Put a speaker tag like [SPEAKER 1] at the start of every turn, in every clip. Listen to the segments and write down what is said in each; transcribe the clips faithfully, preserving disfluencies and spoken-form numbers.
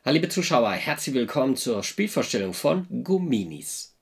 [SPEAKER 1] Hallo liebe Zuschauer, herzlich willkommen zur Spielvorstellung von Gominis.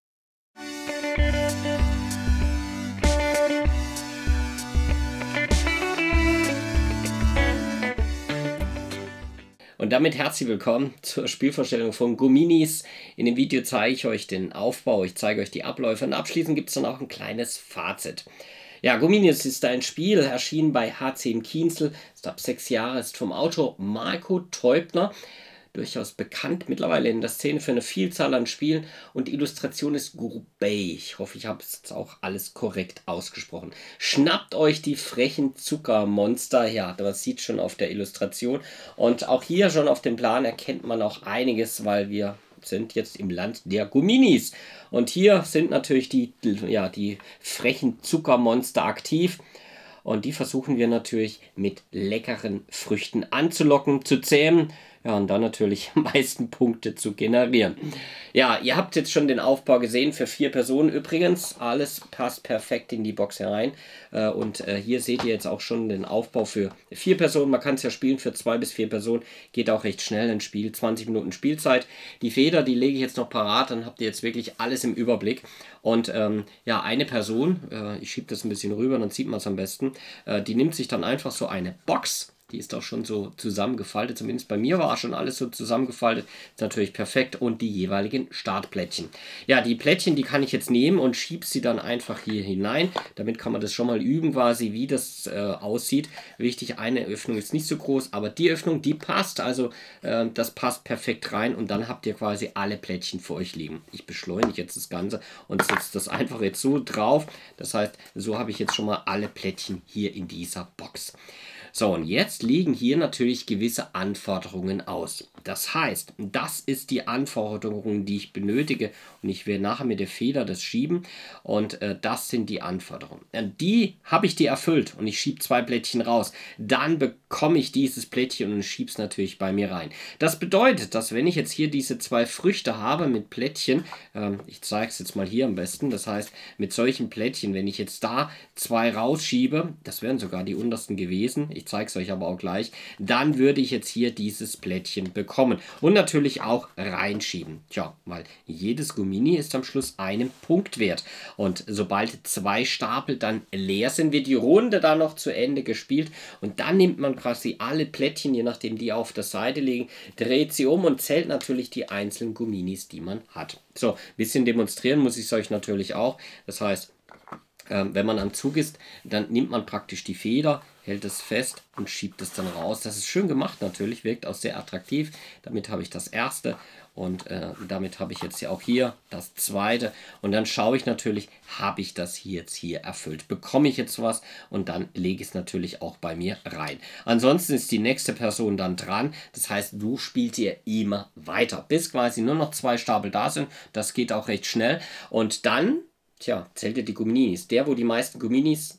[SPEAKER 1] Und damit herzlich willkommen zur Spielvorstellung von Gominis. In dem Video zeige ich euch den Aufbau, ich zeige euch die Abläufe und abschließend gibt es dann auch ein kleines Fazit. Ja, Gominis ist ein Spiel, erschienen bei H C M Kienzl, ist ab sechs Jahre, ist vom Autor Marco Teubner. Durchaus bekannt mittlerweile in der Szene für eine Vielzahl an Spielen und die Illustration ist Gourbeil. Ich hoffe, ich habe es jetzt auch alles korrekt ausgesprochen. Schnappt euch die frechen Zuckermonster, ja, das sieht schon auf der Illustration und auch hier schon auf dem Plan erkennt man auch einiges, weil wir sind jetzt im Land der Gominis und hier sind natürlich die, ja, die frechen Zuckermonster aktiv. Und die versuchen wir natürlich mit leckeren Früchten anzulocken, zu zähmen. Ja, und dann natürlich am meisten Punkte zu generieren. Ja, ihr habt jetzt schon den Aufbau gesehen für vier Personen übrigens. Alles passt perfekt in die Box herein. Und hier seht ihr jetzt auch schon den Aufbau für vier Personen. Man kann es ja spielen für zwei bis vier Personen. Geht auch recht schnell ein Spiel. zwanzig Minuten Spielzeit. Die Feder, die lege ich jetzt noch parat. Dann habt ihr jetzt wirklich alles im Überblick. Und ähm, ja, eine Person, äh, ich schiebe das ein bisschen rüber, dann sieht man es am besten, äh, die nimmt sich dann einfach so eine Box. Die ist auch schon so zusammengefaltet, zumindest bei mir war schon alles so zusammengefaltet. Ist natürlich perfekt und die jeweiligen Startplättchen. Ja, die Plättchen, die kann ich jetzt nehmen und schiebe sie dann einfach hier hinein. Damit kann man das schon mal üben quasi, wie das äh, aussieht. Wichtig, eine Öffnung ist nicht so groß, aber die Öffnung, die passt. Also äh, das passt perfekt rein und dann habt ihr quasi alle Plättchen für euch liegen. Ich beschleunige jetzt das Ganze und setze das einfach jetzt so drauf. Das heißt, so habe ich jetzt schon mal alle Plättchen hier in dieser Box. So, und jetzt liegen hier natürlich gewisse Anforderungen aus. Das heißt, das ist die Anforderung, die ich benötige. Und ich werde nachher mit der Feder das schieben. Und äh, das sind die Anforderungen. Und die habe ich dir erfüllt. Und ich schiebe zwei Plättchen raus. Dann bekomme ich dieses Plättchen und schiebe es natürlich bei mir rein. Das bedeutet, dass wenn ich jetzt hier diese zwei Früchte habe mit Plättchen, äh, ich zeige es jetzt mal hier am besten. Das heißt, mit solchen Plättchen, wenn ich jetzt da zwei rausschiebe, das wären sogar die untersten gewesen. Ich Ich zeige es euch aber auch gleich. Dann würde ich jetzt hier dieses Plättchen bekommen. Und natürlich auch reinschieben. Tja, weil jedes Gomini ist am Schluss einen Punkt wert. Und sobald zwei Stapel dann leer sind, wird die Runde dann noch zu Ende gespielt. Und dann nimmt man quasi alle Plättchen, je nachdem die auf der Seite liegen, dreht sie um und zählt natürlich die einzelnen Gominis, die man hat. So, ein bisschen demonstrieren muss ich es euch natürlich auch. Das heißt, Ähm, wenn man am Zug ist, dann nimmt man praktisch die Feder, hält es fest und schiebt es dann raus. Das ist schön gemacht natürlich, wirkt auch sehr attraktiv. Damit habe ich das erste und äh, damit habe ich jetzt ja auch hier das zweite. Und dann schaue ich natürlich, habe ich das hier jetzt hier erfüllt? Bekomme ich jetzt was? Und dann lege ich es natürlich auch bei mir rein. Ansonsten ist die nächste Person dann dran. Das heißt, du spielst ihr immer weiter, bis quasi nur noch zwei Stapel da sind. Das geht auch recht schnell. Und dann... Tja, zählt ihr die Gominis. Der, wo die meisten Gominis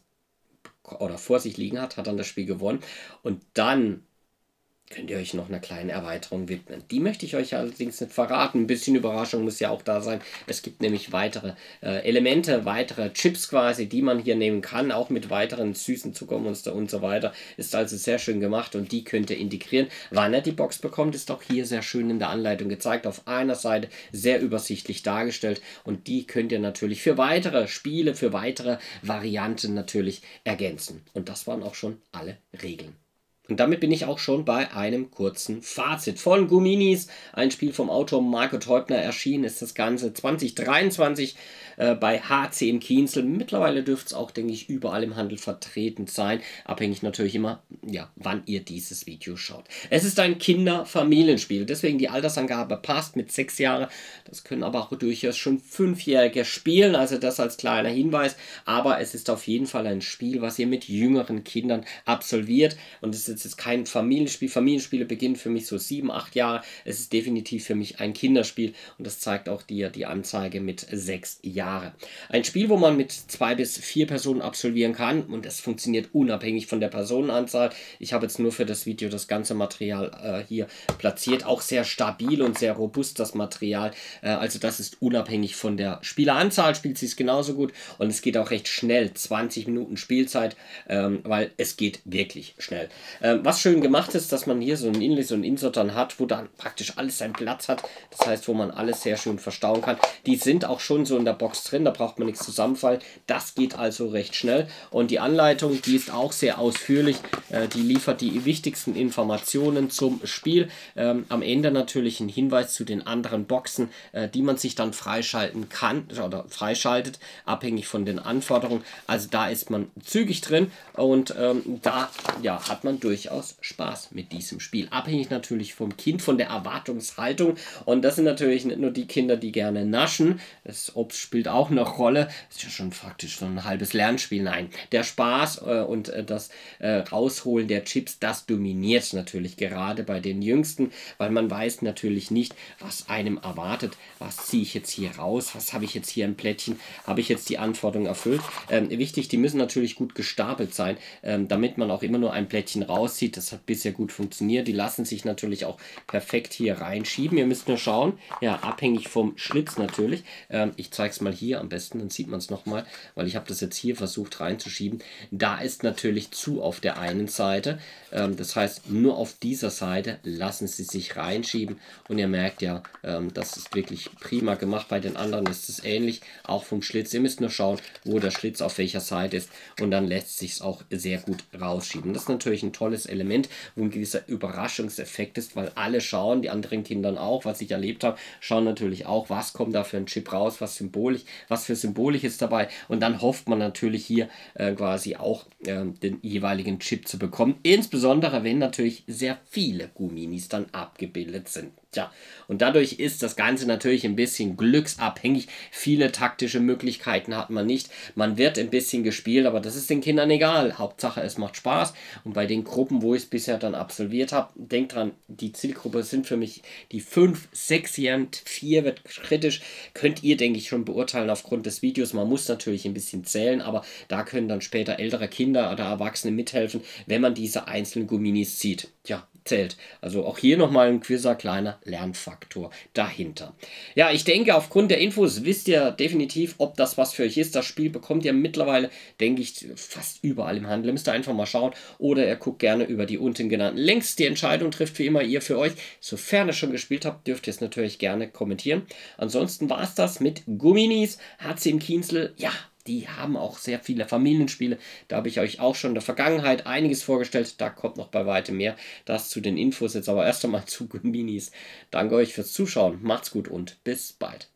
[SPEAKER 1] oder vor sich liegen hat, hat dann das Spiel gewonnen. Und dann könnt ihr euch noch einer kleinen Erweiterung widmen. Die möchte ich euch allerdings nicht verraten. Ein bisschen Überraschung muss ja auch da sein. Es gibt nämlich weitere äh, Elemente, weitere Chips quasi, die man hier nehmen kann, auch mit weiteren süßen Zuckermonster und so weiter. Ist also sehr schön gemacht und die könnt ihr integrieren. Wann ihr die Box bekommt, ist auch hier sehr schön in der Anleitung gezeigt. Auf einer Seite sehr übersichtlich dargestellt und die könnt ihr natürlich für weitere Spiele, für weitere Varianten natürlich ergänzen. Und das waren auch schon alle Regeln. Und damit bin ich auch schon bei einem kurzen Fazit von Gominis. Ein Spiel vom Autor Marco Teubner, erschienen ist das Ganze zwanzig dreiundzwanzig äh, bei H C M Kienzl. Mittlerweile dürfte es auch, denke ich, überall im Handel vertreten sein. Abhängig natürlich immer, ja, wann ihr dieses Video schaut. Es ist ein Kinder-Familienspiel, deswegen die Altersangabe passt mit sechs Jahren. Das können aber auch durchaus schon Fünfjährige spielen, also das als kleiner Hinweis. Aber es ist auf jeden Fall ein Spiel, was ihr mit jüngeren Kindern absolviert. Und es ist jetzt kein Familienspiel. Familienspiele beginnen für mich so sieben, acht Jahre. Es ist definitiv für mich ein Kinderspiel und das zeigt auch dir die Anzeige mit sechs Jahre. Ein Spiel, wo man mit zwei bis vier Personen absolvieren kann und es funktioniert unabhängig von der Personenanzahl. Ich habe jetzt nur für das Video das ganze Material äh, hier platziert. Auch sehr stabil und sehr robust das Material. Äh, also das ist unabhängig von der Spieleranzahl. Spielt sie es genauso gut und es geht auch recht schnell. zwanzig Minuten Spielzeit, ähm, weil es geht wirklich schnell. Ähm, was schön gemacht ist, dass man hier so ein Inlay, so ein Insert dann hat, wo dann praktisch alles seinen Platz hat. Das heißt, wo man alles sehr schön verstauen kann. Die sind auch schon so in der Box drin, da braucht man nichts zusammenfallen. Das geht also recht schnell. Und die Anleitung, die ist auch sehr ausführlich. Äh, die liefert die wichtigsten Informationen zum Spiel. Ähm, am Ende natürlich ein Hinweis zu den anderen Boxen, äh, die man sich dann freischalten kann oder freischaltet, abhängig von den Anforderungen. Also da ist man zügig drin und ähm, da ja, hat man durchaus Spaß mit diesem Spiel. Abhängig natürlich vom Kind, von der Erwartungshaltung. Und das sind natürlich nicht nur die Kinder, die gerne naschen. Das Obst spielt auch eine Rolle. Das ist ja schon faktisch so ein halbes Lernspiel. Nein, der Spaß äh, und äh, das äh, Rausholen der Chips, das dominiert natürlich gerade bei den Jüngsten, weil man weiß natürlich nicht, was einem erwartet. Was ziehe ich jetzt hier raus? Was habe ich jetzt hier im Plättchen? Habe ich jetzt die Anforderungen erfüllt? Ähm, wichtig, die müssen natürlich gut gestapelt sein, ähm, damit man auch immer nur ein Plättchen rauszieht. Das hat bisher gut funktioniert. Die lassen sich natürlich auch perfekt hier reinschieben. Ihr müsst nur schauen, ja, abhängig vom Schlitz natürlich. Ähm, ich zeige es mal hier am besten, dann sieht man es nochmal, weil ich habe das jetzt hier versucht reinzuschieben. Da ist natürlich zu auf der einen Seite. Ähm, das heißt, nur auf dieser Seite lassen sie sich reinschieben und ihr merkt ja, ähm, das ist wirklich prima gemacht. Bei den anderen ist es ähnlich, auch vom Schlitz. Ihr müsst nur schauen, wo der Schlitz auf welcher Seite ist und dann lässt sich es auch sehr gut rausschieben. Das ist natürlich ein tolles Element, wo ein gewisser Überraschungseffekt ist, weil alle schauen, die anderen Kinder auch, was ich erlebt habe, schauen natürlich auch, was kommt da für ein Chip raus, was symbolisch, was für Symbolik ist dabei und dann hofft man natürlich hier äh, quasi auch äh, den jeweiligen Chip zu bekommen, insbesondere wenn natürlich sehr viele Gumminis dann abgebildet sind. Tja, und dadurch ist das Ganze natürlich ein bisschen glücksabhängig. Viele taktische Möglichkeiten hat man nicht. Man wird ein bisschen gespielt, aber das ist den Kindern egal. Hauptsache, es macht Spaß. Und bei den Gruppen, wo ich es bisher dann absolviert habe, denkt dran, die Zielgruppe sind für mich die fünf, sechs-Jährigen, vier wird kritisch. Könnt ihr, denke ich, schon beurteilen aufgrund des Videos. Man muss natürlich ein bisschen zählen, aber da können dann später ältere Kinder oder Erwachsene mithelfen, wenn man diese einzelnen Gumminis sieht. Ja, zählt. Also auch hier nochmal ein gewisser kleiner Lernfaktor dahinter. Ja, ich denke, aufgrund der Infos wisst ihr definitiv, ob das was für euch ist. Das Spiel bekommt ihr mittlerweile, denke ich, fast überall im Handel. Ihr müsst einfach mal schauen oder ihr guckt gerne über die unten genannten Links. Die Entscheidung trifft wie immer ihr für euch. Sofern ihr schon gespielt habt, dürft ihr es natürlich gerne kommentieren. Ansonsten war es das mit Gumminis. H C im Kienzle, ja, die haben auch sehr viele Familienspiele. Da habe ich euch auch schon in der Vergangenheit einiges vorgestellt. Da kommt noch bei weitem mehr. Das zu den Infos. Jetzt aber erst einmal zu Gumminis. Danke euch fürs Zuschauen. Macht's gut und bis bald.